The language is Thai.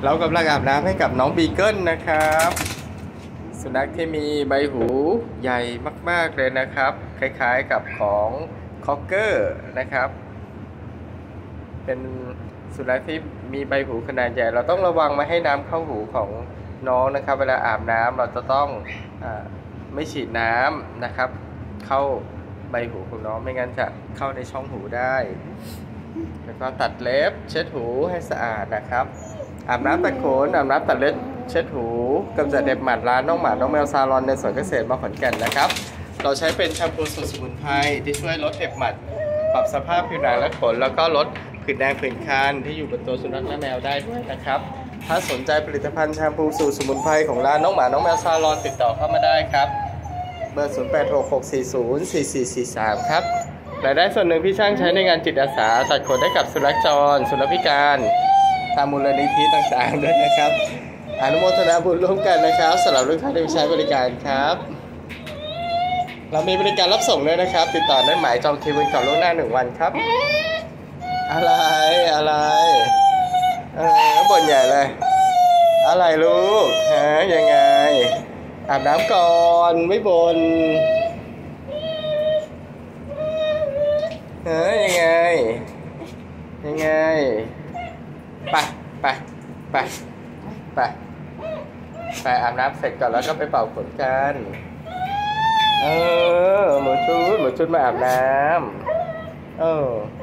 เรากำลังอาบน้ำให้กับน้องบีเกิลนะครับสุนัขที่มีใบหูใหญ่มากๆเลยนะครับคล้ายๆกับของคอกเกอร์นะครับเป็นสุนัขที่มีใบหูขนาดใหญ่เราต้องระวังไม่ให้น้ำเข้าหูของน้องนะครับเวลาอาบน้ำเราจะต้องไม่ฉีดน้ำนะครับเข้าใบหูของน้องไม่งั้นจะเข้าในช่องหูได้แล้วก็ตัดเล็บเช็ดหูให้สะอาดนะครับอาบน้ำตัดขนอาบน้ำตัดเล็บเช็ดหูกำจัดเห็บหมัดร้านน้องหมาน้องแมวซาลอนในสวนเกษตรมขอนแก่นนะครับเราใช้เป็นแชมพูสูตรสมุนไพรที่ช่วยลดเห็บหมัดปรับสภาพผิวหนังและขนแล้วก็ลดผื่นแดงผื่นคันที่อยู่บนตัวสุนัขและแมวได้ด้วยนะครับถ้าสนใจผลิตภัณฑ์แชมพูสูตรสมุนไพรของร้านน้องหมาน้องแมวซาลอนติดต่อเข้ามาได้ครับเบอร์ 0866404443 ครับรายได้ส่วนหนึ่งพี่ช่างใช้ในงานจิตอาสาตัดขนให้กับสุนัขจรสุนัขพิการตามมูลนิธิต่างๆด้วยนะครับอนุโมทนาบุญร่วมกันนะครับสำหรับลูกค้าที่ใช้บริการครับเรามีบริการรับส่งด้วยนะครับติดต่อได้หมายจองคิวก่อนล่วงหน้า1 วันครับอะไรบ่นใหญ่เลยอะไรลูกฮะยังไงอาบน้ำก่อนไม่บ่นยังไงไปอาบน้ำเสร็จก่อนแล้วก็ไปเป่าขนกันหมูชุดมาอาบน้ำ